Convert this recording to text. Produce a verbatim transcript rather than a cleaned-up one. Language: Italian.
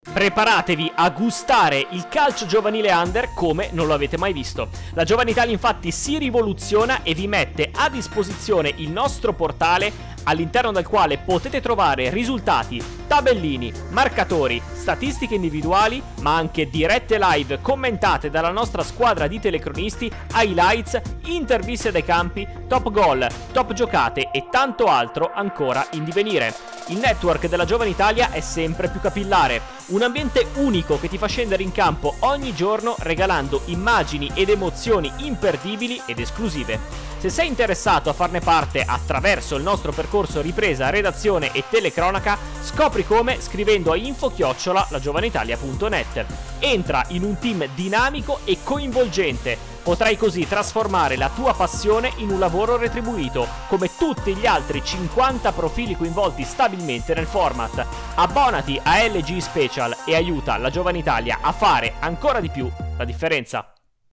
Preparatevi a gustare il calcio giovanile under come non lo avete mai visto. La Giovane Italia infatti si rivoluziona e vi mette a disposizione il nostro portale, all'interno del quale potete trovare risultati, tabellini, marcatori, statistiche individuali, ma anche dirette live commentate dalla nostra squadra di telecronisti, highlights, interviste dai campi, top goal, top giocate e tanto altro ancora in divenire. Il network della Giovane Italia è sempre più capillare, un ambiente unico che ti fa scendere in campo ogni giorno regalando immagini ed emozioni imperdibili ed esclusive. Se sei interessato a farne parte attraverso il nostro percorso ripresa, redazione e telecronaca, scopri come scrivendo a info chiocciola lagiovanitalia punto net. Entra in un team dinamico e coinvolgente. Potrai così trasformare la tua passione in un lavoro retribuito, come tutti gli altri cinquanta profili coinvolti stabilmente nel format. Abbonati a L G Special e aiuta la Giovane Italia a fare ancora di più la differenza.